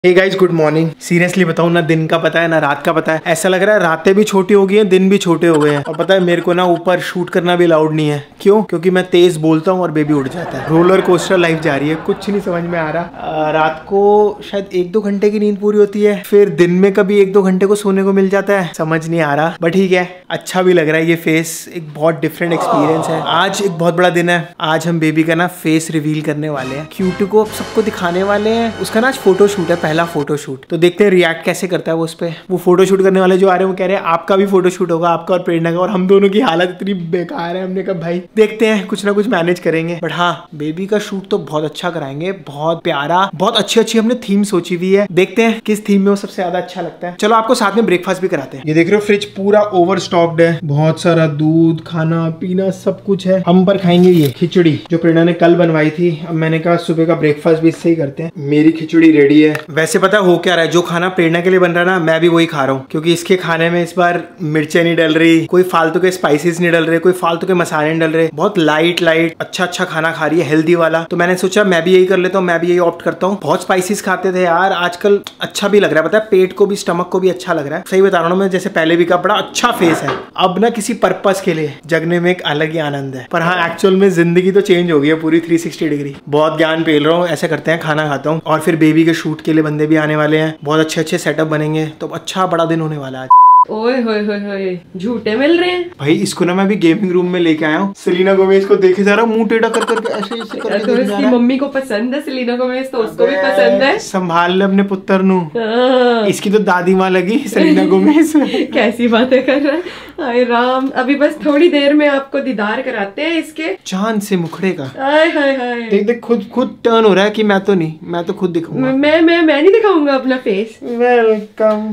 हे guys, good morning. Seriously बताऊं ना, दिन का पता है ना रात का पता है। ऐसा लग रहा है रातें भी छोटी हो गई हैं, दिन भी छोटे हो गए हैं। और पता है मेरे को ना ऊपर शूट करना भी अलाउड नहीं है। क्यों? क्योंकि मैं तेज बोलता हूँ और बेबी उड़ जाता है। रोलर कोस्टर लाइफ जा रही है, कुछ नहीं समझ में आ रहा। रात को शायद 1-2 घंटे की नींद पूरी होती है, फिर दिन में कभी 1-2 घंटे को सोने को मिल जाता है। समझ नहीं आ रहा, बट ठीक है, अच्छा भी लग रहा है। ये फेस एक बहुत डिफरेंट एक्सपीरियंस है। आज एक बहुत बड़ा दिन है। आज हम बेबी का ना फेस रिवील करने वाले हैं, क्यूटी को सबको दिखाने वाले हैं। उसका ना आज फोटो शूट है, पहला फोटो शूट। तो देखते हैं रिएक्ट कैसे करता है वो उस पे। वो फोटो शूट करने वाले जो आ रहे हैं वो कह रहे हैं आपका भी फोटो शूट होगा, आपका और प्रेरणा का। और हम दोनों की हालत इतनी बेकार है। हमने कहा भाई देखते हैं, कुछ ना कुछ मैनेज करेंगे। बट हाँ, बेबी का शूट तो बहुत अच्छा कराएंगे, बहुत प्यारा, बहुत अच्छी हमने थीम सोची हुई है। देखते हैं किस थीम में वो सबसे ज्यादा अच्छा लगता है। चलो आपको साथ में ब्रेकफास्ट भी कराते हैं। ये देख रहे हो, फ्रिज पूरा ओवर स्टॉक्ड है। बहुत सारा दूध, खाना पीना सब कुछ है। हम पर खाएंगे ये खिचड़ी जो प्रेरणा ने कल बनवाई थी। अब मैंने कहा सुबह का ब्रेकफास्ट भी इससे ही करते हैं। मेरी खिचड़ी रेडी है। वैसे पता हो क्या रहा है, जो खाना प्रेरणा के लिए बन रहा है ना, मैं भी वही खा रहा हूँ। क्योंकि इसके खाने में इस बार मिर्चें नहीं डल रही, कोई फालतू के स्पाइसेस नहीं डल रहे, कोई फालतू के मसाले नहीं डल रहे। बहुत लाइट अच्छा खाना खा रही है, हेल्दी वाला। तो मैंने सोचा मैं भी यही कर लेता हूँ, मैं भी यही ऑप्ट करता हूँ। बहुत स्पाइसेस खाते थे यार, आजकल अच्छा भी लग रहा है। पता है, पेट को भी, स्टमक को भी अच्छा लग रहा है। सही बता रहा हूँ मैं, जैसे पहले भी का बड़ा अच्छा फेस है। अब ना किसी पर्पस के लिए जगने में एक अलग ही आनंद है। पर हाँ, एक्चुअल में जिंदगी तो चेंज हो गई है पूरी 360 डिग्री। बहुत ज्ञान पेल रहा हूँ। ऐसे करते हैं, खाना खाता हूँ और फिर बेबी के शूट के लिए बंदे भी आने वाले हैं। बहुत अच्छे सेटअप बनेंगे, तो अच्छा बड़ा दिन होने वाला है। ओए होए होए होए, झूठे मिल रहे हैं भाई। इसको ना मैं भी गेमिंग रूम में लेके आया हूँ। सेलिना गोमेज को देखे जा रहा हूँ, मुंह टेढ़ा कर करके ऐसे करके तो इसकी मम्मी को पसंद है सेलिना गोमेज, तो उसको भी पसंद है। संभाल ले अपने पुत्र नु। इसकी तो दादी माँ लगी सेलिना गोमेज। कैसी बातें कर रहा है। हाय राम, अभी बस थोड़ी देर में आपको दीदार कराते हैं इसके चांद से मुखड़े का। हाय हाय हाय, देख देख, खुद टर्न हो रहा है कि मैं तो नहीं, मैं तो खुद दिखाऊंगा। मैं नहीं दिखाऊंगा अपना फेस। Welcome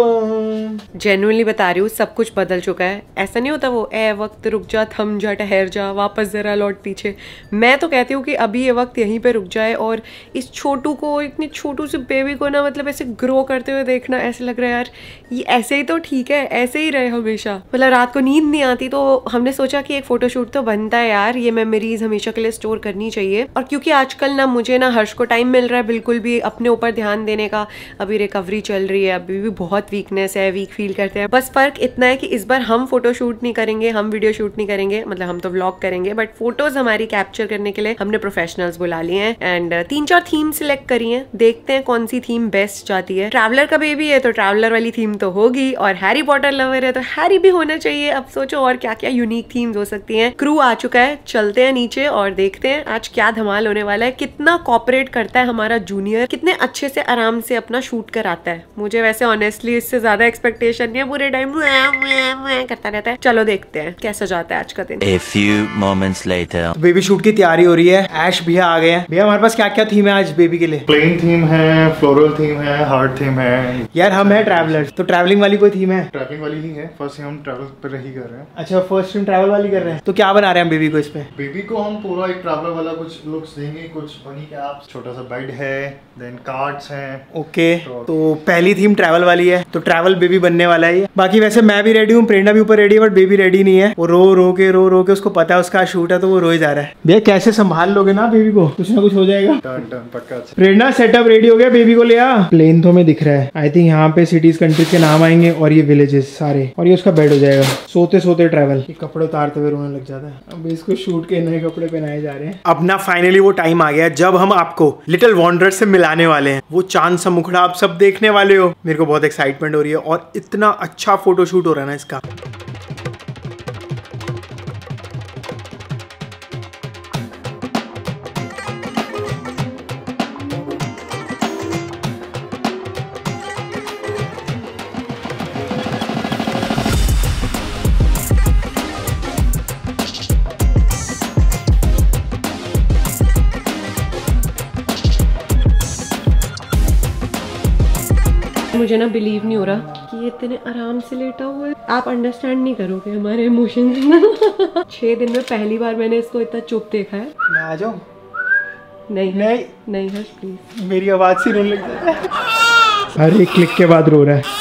home. जेन्युइनली बता रही हूँ, सब कुछ बदल चुका है। ऐसा नहीं होता वो ए वक्त रुक जा, थम जा, ठहर जा, वापस जरा लौट पीछे। मैं तो कहती हूँ कि अभी ये वक्त यहीं पे रुक जाए और इस छोटू को, इतनी छोटू से बेबी को ना, मतलब ऐसे ग्रो करते हुए देखना। ऐसे लग रहा है यार, ये ऐसे ही तो ठीक है, ऐसे ही रहे हमेशा। मतलब रात को नींद नहीं आती, तो हमने सोचा कि एक फोटोशूट तो बनता है यार, ये मेमोरीज हमेशा के लिए स्टोर करनी चाहिए। और क्योंकि आजकल ना मुझे ना हर्ष को टाइम मिल रहा है बिल्कुल भी अपने ऊपर ध्यान देने का। अभी रिकवरी चल रही है, अभी भी बहुत वीकनेस है, वीक फील करते हैं। बस फर्क इतना है कि इस बार हम फोटो शूट नहीं करेंगे, हम वीडियो शूट नहीं करेंगे। मतलब हम तो व्लॉग करेंगे, बट फोटोज हमारी कैप्चर करने के लिए हमने प्रोफेशनल्स बुला लिए हैं। एंड 3-4 थीम सिलेक्ट करी हैं। देखते हैं कौन सी थीम बेस्ट जाती है। ट्रैवलर का बेबी है तो ट्रैवलर वाली थीम तो होगी, और हैरी पॉटर लवर है तो हैरी भी होना चाहिए। अब सोचो और क्या क्या यूनिक थीम्स हो सकती हैं। क्रू आ चुका है, चलते हैं नीचे और देखते हैं आज क्या धमाल होने वाला है। कितना कॉपरेट करता है हमारा जूनियर, कितने अच्छे से आराम से अपना शूट कराता है। मुझे वैसे ऑनेस्टली इससे ज्यादा एक्सपेक्टेशन नहीं है, पूरे टाइम करता रहता है। चलो देखते हैं कैसा जाता है आज का दिन। A few moments later. Baby shoot की तैयारी हो रही है। ऐश भैया आ गए हैं। भैया हमारे पास क्या क्या थीम है आज बेबी के लिए? प्लेन थीम है, फ्लोरल थीम है, हार्ट थीम है। यार हम है ट्रैवलर्स, तो ट्रैवलिंग वाली कोई थीम है? ट्रैवलिंग वाली ही है। फर्स्ट हम ट्रैवल पर ही कर रहे हैं। अच्छा, फर्स्ट टाइम ट्रैवल वाली कर रहे हैं। तो क्या बना रहे हैं हम बेबी को इस पे? बेबी को हम पूरा एक ट्रैवलर वाला कुछ लुक्स देंगे। कुछ बनी कैप्स, छोटा सा बेड है, देन कार्ड्स हैं। ओके, तो पहली थीम ट्रैवल वाली है, तो ट्रैवल बेबी बनने वाला है। बाकी वैसे मैं भी रेडी हूँ, प्रेरणा भी ऊपर रेडी है, बट बेबी रेडी नहीं है। वो रो के उसको पता है उसका शूट है, तो वो रो ही जा रहा है। भैया कैसे संभाल लोगे ना बेबी को, कुछ ना कुछ हो जाएगा। टर्न पक्का। प्रेरणा सेटअप रेडी हो गया, बेबी को ले आ। प्लेन तो में दिख रहा है। आई थिंक यहाँ पे सिटीज कंट्रीज के नाम आएंगे और ये विलेजेस सारे, और ये उसका बेड हो जाएगा। सोते सोते ट्रैवल। कपड़े उतारते हुए रोने लग जाता है। अब इसको शूट के नए कपड़े पहनाए जा रहे हैं। अब ना फाइनली वो टाइम आ गया जब हम आपको लिटिल वॉन्डरर से मिलाने वाले हैं। वो चांद सा मुखड़ा आप सब देखने वाले हो। मेरे को बहुत एक्साइटमेंट हो रही है और इतना अच्छा फोटोशूट हो रहा है ना इसका। मुझे ना बिलीव नहीं हो रहा कि ये इतने आराम से लेटा हुआ है। आप अंडरस्टैंड नहीं करोगे हमारे इमोशंस। 6 दिन में पहली बार मैंने इसको इतना चुप देखा है। मैं आ जाऊं? नहीं हर्ष प्लीज। मेरी आवाज से रोने लग जाता है। हर एक क्लिक के बाद रो रहा है।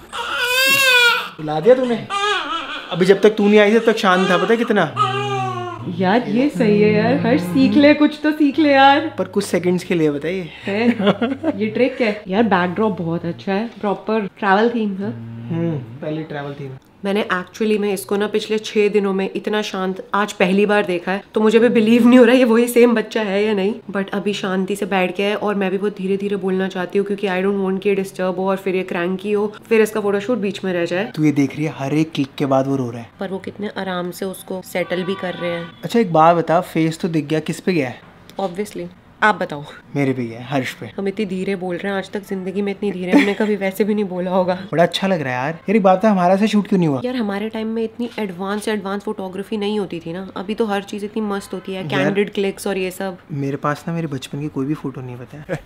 बुला दिया तूने? अभी जब तक तू नहीं आई थी तब तक शांत था, पता है कितना। यार ये सही है यार, हर सीख ले, कुछ तो सीख ले यार। पर कुछ सेकंड्स के लिए बताइए। है ये ट्रिक है यार। बैकड्रॉप बहुत अच्छा है, प्रॉपर ट्रैवल थीम है। पहले ट्रैवल थीम। मैंने एक्चुअली में इसको ना पिछले 6 दिनों में इतना शांत आज पहली बार देखा है, तो मुझे भी बिलीव नहीं हो रहा है ये वही सेम बच्चा है या नहीं। बट अभी शांति से बैठ गया है और मैं भी बहुत धीरे धीरे बोलना चाहती हूँ, क्योंकि आई डोंट वांट कि डिस्टर्ब हो और फिर ये क्रैंकी हो, फिर इसका फोटोशूट बीच में रह जाए। तू ये देख रही है, हर एक क्लिक के बाद वो रो रहा है। पर वो कितने आराम से उसको सेटल भी कर रहे हैं। अच्छा एक बात बता, फेस तो दिख गया, किस पे गया है? ऑब्वियसली आप बताओ। मेरे पे गया है, हर्ष पे। हम इतनी धीरे बोल रहे हैं, आज तक जिंदगी में इतनी धीरे हमने कभी वैसे भी नहीं बोला होगा। बड़ा अच्छा लग रहा है यार। यार एक बात है, हमारा से शूट क्यों नहीं हुआ? यार हमारे टाइम में इतनी एडवांस फोटोग्राफी नहीं होती थी ना, अभी तो हर चीज इतनी मस्त होती है, कैंडिड क्लिक्स और ये सब। मेरे पास ना मेरे बचपन की कोई भी फोटो नहीं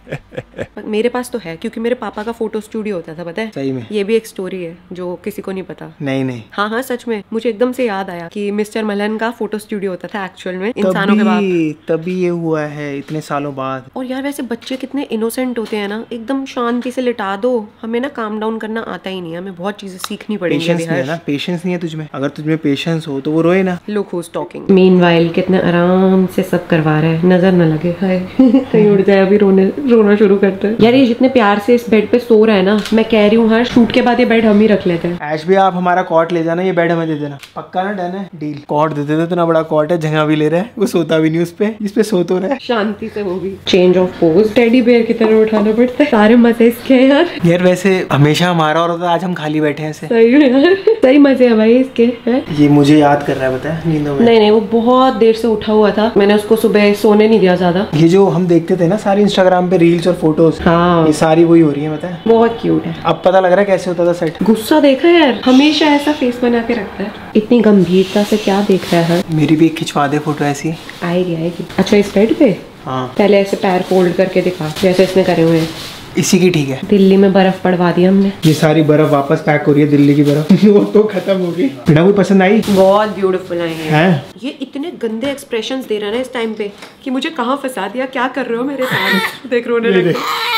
पता है। मेरे पास तो है, क्योंकि मेरे पापा का फोटो स्टूडियो होता था, पता है? सही में? ये भी एक स्टोरी है जो किसी को नहीं पता। नहीं। हाँ हाँ सच में, मुझे एकदम से याद आया कि मिस्टर मलन का फोटो स्टूडियो होता था एक्चुअल में, इंसानों के बाप। तभी ये हुआ है इतने सालों बाद। और यार वैसे बच्चे कितने इनोसेंट होते हैं ना, एकदम शांति से लिटा दो। हमें ना काम डाउन करना आता ही नहीं है, हमें बहुत चीजें सीखनी पड़ेगी। पेशेंस नहीं है ना, पेशेंस नहीं है तुझमें। अगर तुझमें पेशेंस हो तो वो रोए ना। Look whose talking. मीनवाइल कितने आराम से सब करवा रहा है, नजर न लगे। हाय कहीं उड़ जाए अभी रोना शुरू करते हैं। यार ये जितने प्यार से इस बेड पे सो रहा है ना, मैं कह रही हूँ हर शूट के बाद ये बेड हम ही रख लेते हैं। ऐश भी आप हमारा कॉट ले जाना, ये बेड हमें दे देना। पक्का ना? डन है, डील। कॉट दे देते, इतना बड़ा कॉट है, जगह भी ले रहा है, वो सोता भी नहीं उस पे सो तो रहा है। शांति से वो भी। Change of pose, teddy bear की तरह उठाना पड़ता है। सारे मजे इसके हैं यार। यार वैसे हमेशा हमारा और होता है, आज हम खाली बैठे हैं ऐसे। सही में यार, सही मजे है भाई इसके हैं। ये मुझे याद कर रहा है, पता है, नींदों में। नहीं वो बहुत देर से उठा हुआ था, मैंने उसको सुबह सोने नहीं दिया ज्यादा। ये जो हम देखते थे ना सारे इंस्टाग्राम पे रील्स और फोटोज, हाँ ये सारी वही हो रही है, पता है। बहुत क्यूट है। अब पता लग रहा है कैसे होता था सेट। गुस्सा देखा यार, हमेशा ऐसा फेस बना के रखता है। इतनी गंभीरता से क्या देख रहा है? मेरी भी एक खिंचवा दे फोटो ऐसी। आएगी। अच्छा इस बेड पे? हाँ पहले ऐसे पैर फोल्ड करके दिखा, जैसे इसने करे हुए हैं। इसी की ठीक है। दिल्ली में बर्फ पड़वा दी हमने। ये सारी बर्फ वापस पैक हो रही है, दिल्ली की बर्फ। वो तो खत्म हो गई। बिना कोई पसंद आई? बहुत ब्यूटीफुल आई है। ये इतने गंदे एक्सप्रेशंस दे रहा है ना इस टाइम पे कि मुझे कहाँ फंसा दिया, क्या कर रहे हो मेरे साथ। देख रोने लगे।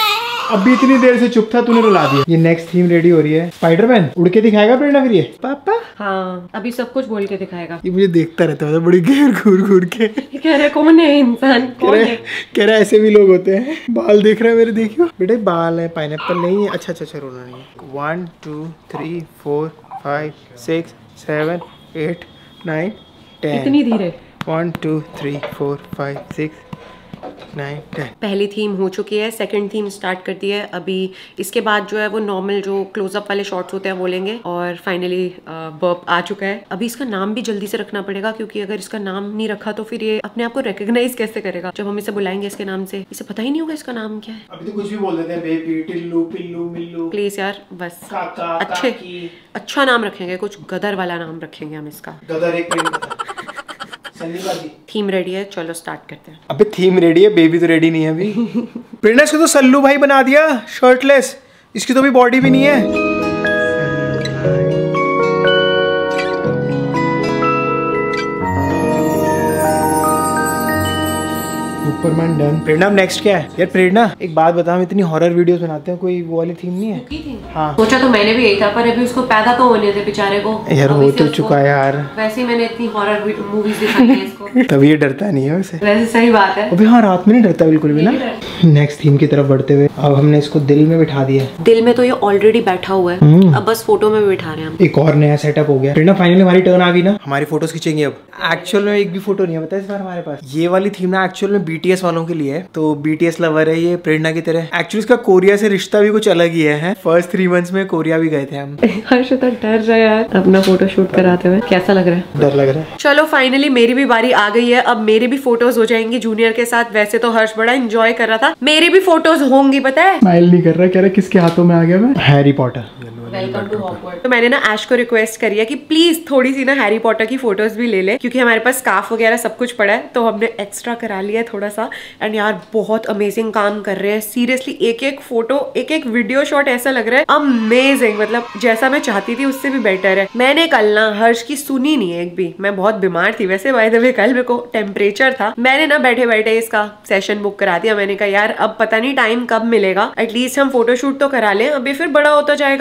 अभी इतनी देर से चुप था, तूने रुला दिया। ये नेक्स्ट थीम रेडी हो रही है। स्पाइडरमैन उड़ के दिखाएगा प्रेरणा फिर ये? पापा हाँ अभी सब कुछ बोल के दिखाएगा। ये मुझे देखता रहता है बड़ी घूर के। कह रहे कौन है इंसान, कौन है? कह रहा है ऐसे भी लोग होते हैं। बाल देख रहा है मेरे, देखियो बेटे बाल है, पाइनएप्पल नहीं है। अच्छा रोना नहीं है। 1 2 3 4 5 6 7 8 9 10। इतनी धीरे? 1 2 3 4 5 6 9 10। पहली थीम हो चुकी है, सेकंड थीम स्टार्ट कर दी है। अभी इसके बाद जो है वो नॉर्मल जो क्लोजअप वाले शॉट्स होते हैं वो लेंगे। और फाइनली बर्प आ चुका है। अभी इसका नाम भी जल्दी से रखना पड़ेगा, क्योंकि अगर इसका नाम नहीं रखा तो फिर ये अपने आप को रिकॉग्नाइज कैसे करेगा जब हम इसे बुलाएंगे इसके नाम से? इसे पता ही नहीं होगा इसका नाम क्या है। अभी तो कुछ भी बोल देते हैं, बेबी, टिल्लू, पिल्लू, मिल्लू। प्लीज यार बस काका, अच्छा नाम रखेंगे, कुछ गदर वाला नाम रखेंगे हम इसका। गदर एक थीम रेडी है, चलो स्टार्ट करते हैं। अबे थीम रेडी है, बेबी तो रेडी नहीं है अभी। प्रेरणा इसको तो सल्लू भाई बना दिया, शर्टलेस। इसकी तो अभी बॉडी भी नहीं है। Superman done. प्रेरणा नेक्स्ट क्या है? यार प्रेरणा एक बात बता, हम इतनी हॉरर वीडियोस बनाते हैं, कोई वो वाली थीम नहीं है? हाँ सोचा तो मैंने भी यही था, पर अभी उसको पैदा तो होने थे बेचारे को। यार हो तो चुका है यार। वैसे ही मैंने इतनी हॉरर मूवीज दिखाई है इसको। तभी ये डरता नहीं है वैसे। वैसे सही बात है। अबे हाँ रात में नहीं डरता बिल्कुल भी ना। नेक्स्ट थीम की तरफ बढ़ते हुए अब हमने इसको दिल में बिठा दिया है। दिल में तो ये ऑलरेडी बैठा हुआ है, अब बस फोटो में बिठा रहे हैं हम। एक और नया सेटअप हो गया। प्रेरणा फाइनली हमारी टर्न आ गई ना, हमारी फोटोज खींचेंगे अब। एक्चुअल में एक भी फोटो नहीं है पता है इस बार हमारे पास। ये वाली थीम ना एक्चुअल में BTS वालों के लिए है, तो BTS लवर है ये प्रेरणा की तरह। एक्चुअली इसका कोरिया से रिश्ता भी कुछ अलग ही है। फर्स्ट 3 मंथ्स में कोरिया भी गए थे हम। हर्ष तो डर रहा है यार अपना फोटो शूट कराते हुए। कैसा लग रहा है? डर लग रहा है। चलो फाइनली मेरी भी बारी आ गई है, अब मेरी भी फोटोज हो जाएंगी जूनियर के साथ। वैसे तो हर्ष बड़ा एंजॉय कर रहा था, मेरी भी फोटोज होंगी पता है। स्माइल नहीं कर रहा, कह रहा किसके हाथों में आ गया मैं? Harry Potter. Welcome to Hogwarts. तो मैंने ना ऐश को रिक्वेस्ट करी है कि प्लीज थोड़ी सी ना हैरी पॉटर की फोटोज भी ले ले, क्योंकि हमारे पास स्कार्फ वगैरह सब कुछ पड़ा है, तो हमने एक्स्ट्रा करा लिया है थोड़ा सा। एंड यार बहुत अमेजिंग काम कर रहे हैं सीरियसली। एक एक फोटो, एक एक वीडियो शॉट ऐसा लग रहा है अमेजिंग, मतलब जैसा मैं चाहती थी उससे भी बेटर है। मैंने कल ना हर्ष की सुनी नहीं है एक भी। मैं बहुत बीमार थी वैसे, बाय द वे कल मेरे को टेम्परेचर था। मैंने ना बैठे बैठे इसका सेशन बुक करा दिया। मैंने कहा यार अब पता नहीं टाइम कब मिलेगा, एटलीस्ट हम फोटोशूट तो करा लें। अभी फिर बड़ा होता जाएगा, फिर इसके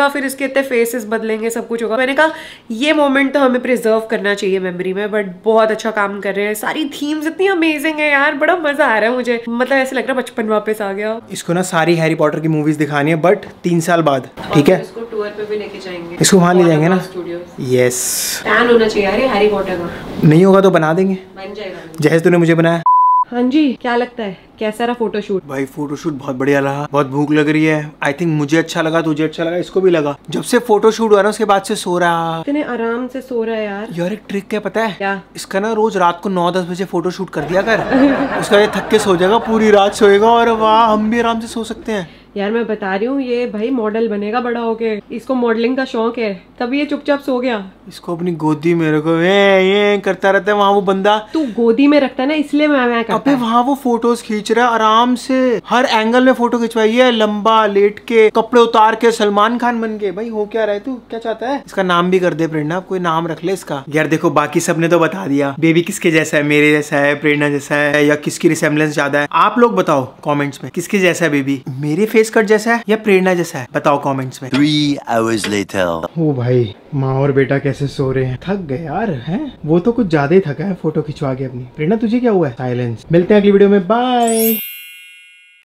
कहते हैं फेसेस बदलेंगे, सब कुछ होगा। मैंने कहा ये मोमेंट तो हमें प्रिजर्व करना चाहिए मेमोरी में, बट बहुत अच्छा काम कर रहे हैं। सारी थीम्स इतनी अमेजिंग है यार, बड़ा मजा आ रहा है मुझे, मतलब ऐसे लग रहा है बचपन वापस आ गया। इसको ना सारी हैरी पॉटर की मूवीज दिखानी है, बट 3 साल बाद, ठीक है? इसको टूर पे भी लेके जाएंगे, इसको वहाँ ले जाएंगे ना। यस, फैन होना चाहिए यार हैरी पॉटर का। नहीं होगा तो बना देंगे, बन जाएगा जैसे तूने मुझे बनाया। हाँ जी, क्या लगता है कैसा रहा फोटोशूट? भाई फोटोशूट बहुत बढ़िया रहा, बहुत भूख लग रही है। आई थिंक मुझे अच्छा लगा, तुझे अच्छा लगा, इसको भी लगा। जब से फोटोशूट हुआ ना उसके बाद से सो रहा। इतने आराम से सो रहा है यार। यार एक ट्रिक क्या पता है? क्या? इसका ना रोज रात को 9-10 बजे फोटोशूट कर दिया कर। उसका ये थक के सो जाएगा, पूरी रात सोएगा, और वाह हम भी आराम से सो सकते हैं। यार मैं बता रही हूँ, ये भाई मॉडल बनेगा बड़ा होके, इसको मॉडलिंग का शौक है, तभी ये चुपचाप सो गया। इसको अपनी गोदी में रखो, ये करता रहता है वहाँ वो बंदा। तू गोदी में रखता है ना, इसलिए मैं करता अबे वहाँ वो फोटोज खींच रहा है आराम से, हर एंगल में फोटो खिंचवाई है, लंबा लेट के, कपड़े उतार के, सलमान खान बन के। भाई हो क्या रहा है तू, क्या चाहता है? इसका नाम भी कर दे प्रेरणा, कोई नाम रख ले इसका। यार देखो बाकी सबने तो बता दिया बेबी किसके जैसा है, मेरे जैसा है, प्रेरणा जैसा है, या किसकी रिसेम्बलेंस ज्यादा है। आप लोग बताओ कॉमेंट्स में किसके जैसा है बेबी, मेरे फेस कट जैसा है या प्रेरणा जैसा है, बताओ कमेंट्स में। 3 hours later. ओ भाई माँ और बेटा कैसे सो रहे हैं, थक गए यार हैं। वो तो कुछ ज्यादा ही थका है फोटो खिंचवा के अपनी। प्रेरणा तुझे क्या हुआ है? साइलेंस। मिलते हैं अगली वीडियो में, बाय।